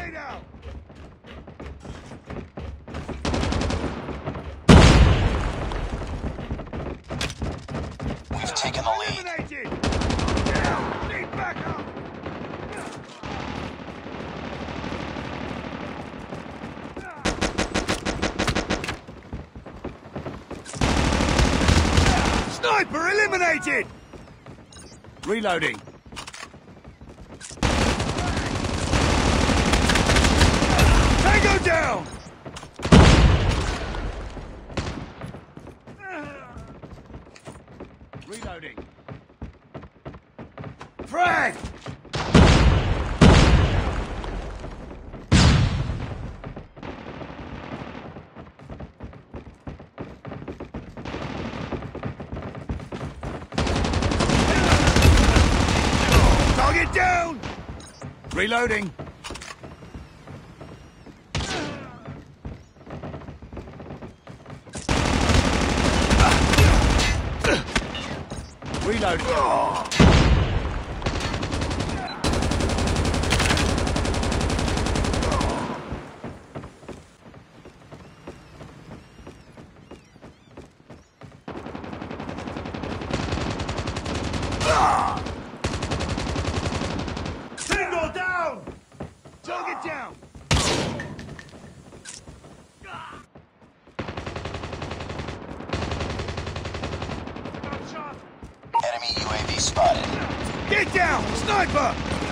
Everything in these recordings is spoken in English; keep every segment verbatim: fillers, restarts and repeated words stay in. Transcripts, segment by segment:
Grenade out! We've taken the lead. Eliminated! Down! Need backup! Sniper eliminated! Reloading. Tango down! Reloading. Frag! Target down! Reloading. Reloading. Single down! Target down! Enemy U A V spotted. Get down! Sniper!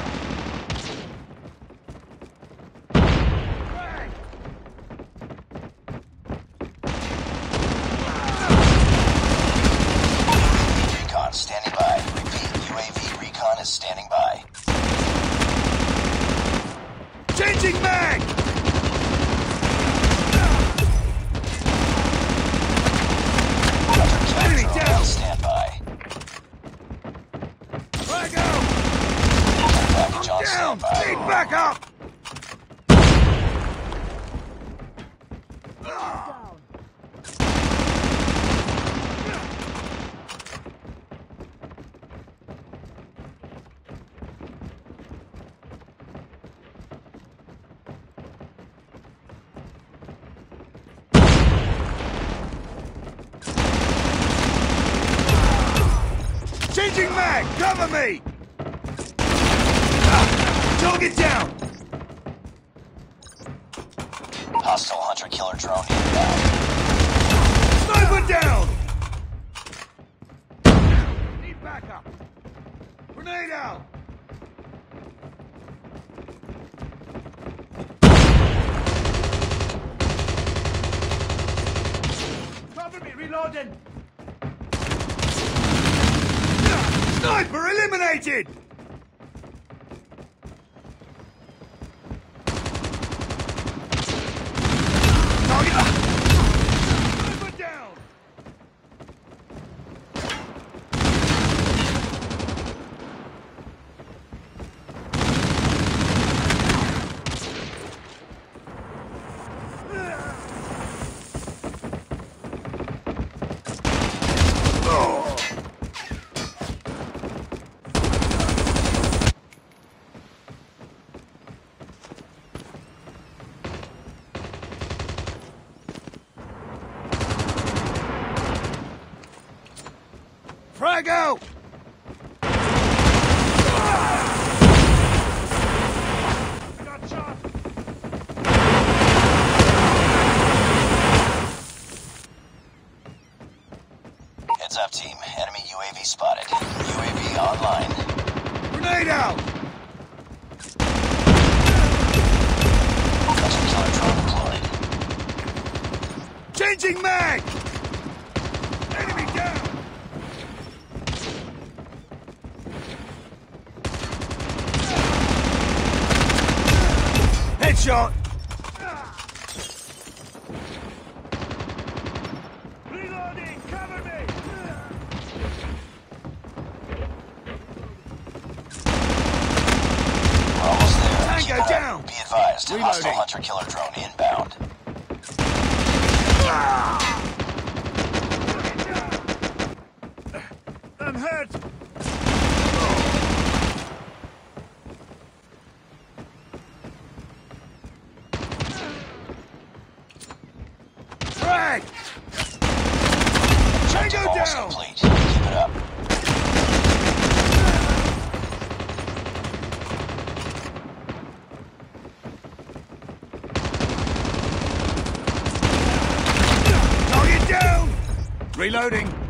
Recon standing by. Repeat, U A V recon is standing by. Changing mag! Enemy Drone down! on standby. Frag out! Package on Down! standby. Need backup! Changing mag! Cover me! Ah, target down! Hostile hunter-killer drone inbound. Sniper down! Need backup! Grenade out! Cover me, reloading! Sniper eliminated! Target! Sniper down! Oh! Frag out! Got shot! Heads up, team. Enemy U A V spotted. U A V online. Grenade out! Hunter-killer drone deployed. Changing mag! Enemy down! Headshot! Reloading! Cover me! We're almost there. Tango Keep it up. down. Be advised. Reloading. Hostile hunter-killer drone inbound. I'm hurt! Reloading.